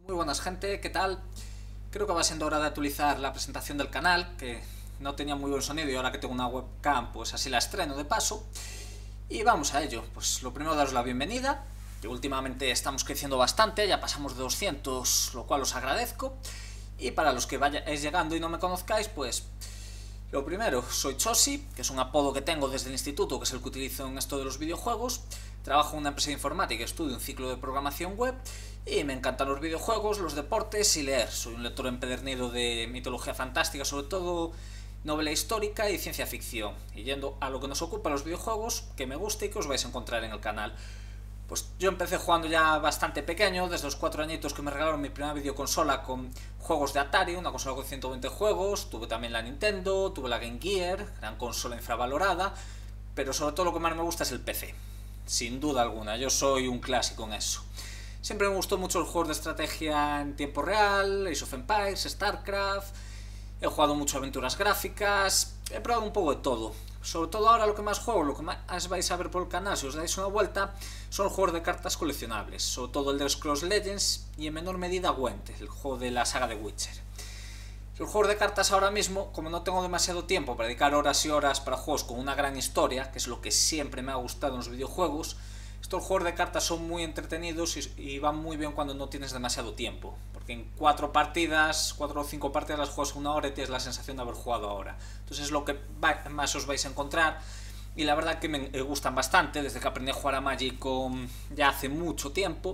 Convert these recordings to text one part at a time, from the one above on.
Muy buenas gente, ¿qué tal? Creo que va siendo hora de actualizar la presentación del canal, que no tenía muy buen sonido y ahora que tengo una webcam pues así la estreno de paso. Y vamos a ello, pues lo primero daros la bienvenida, que últimamente estamos creciendo bastante, ya pasamos de 200, lo cual os agradezco. Y para los que vayáis llegando y no me conozcáis, pues lo primero, soy Chosi, que es un apodo que tengo desde el instituto, que es el que utilizo en esto de los videojuegos. Trabajo en una empresa de informática, estudio un ciclo de programación web y me encantan los videojuegos, los deportes y leer. Soy un lector empedernido de mitología fantástica, sobre todo novela histórica y ciencia ficción. Y yendo a lo que nos ocupa los videojuegos, que me gusta y que os vais a encontrar en el canal. Pues yo empecé jugando ya bastante pequeño, desde los 4 añitos que me regalaron mi primera videoconsola con juegos de Atari, una consola con 120 juegos, tuve también la Nintendo, tuve la Game Gear, gran consola infravalorada, pero sobre todo lo que más me gusta es el PC, sin duda alguna, yo soy un clásico en eso. Siempre me gustó mucho los juegos de estrategia en tiempo real, Age of Empires, StarCraft, he jugado mucho aventuras gráficas, he probado un poco de todo. Sobre todo ahora lo que más juego, lo que más vais a ver por el canal si os dais una vuelta, son juegos de cartas coleccionables, sobre todo el de Scrolls Legends y en menor medida Gwent, el juego de la saga de Witcher. Los juegos de cartas ahora mismo, como no tengo demasiado tiempo para dedicar horas y horas para juegos con una gran historia, que es lo que siempre me ha gustado en los videojuegos, estos juegos de cartas son muy entretenidos y van muy bien cuando no tienes demasiado tiempo, porque en 4 o 5 partidas las juegas una hora y tienes la sensación de haber jugado ahora. Entonces es lo que más os vais a encontrar y la verdad que me gustan bastante, desde que aprendí a jugar a Magic ya hace mucho tiempo,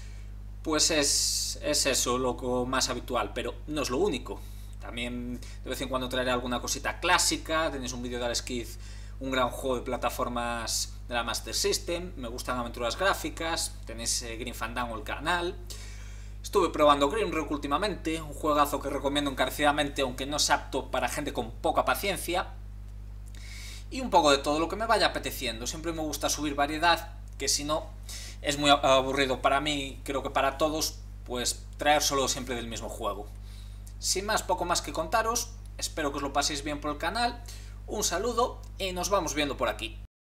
pues es eso lo más habitual, pero no es lo único. También de vez en cuando traeré alguna cosita clásica, tenéis un vídeo de Alex Kidd, un gran juego de plataformas de la Master System, me gustan aventuras gráficas, tenéis Grim Fandango el canal. Estuve probando Grimrock últimamente, un juegazo que recomiendo encarecidamente, aunque no es apto para gente con poca paciencia. Y un poco de todo lo que me vaya apeteciendo, siempre me gusta subir variedad, que si no es muy aburrido para mí, creo que para todos, pues traer solo siempre del mismo juego. Sin más, poco más que contaros, espero que os lo paséis bien por el canal. Un saludo y nos vamos viendo por aquí.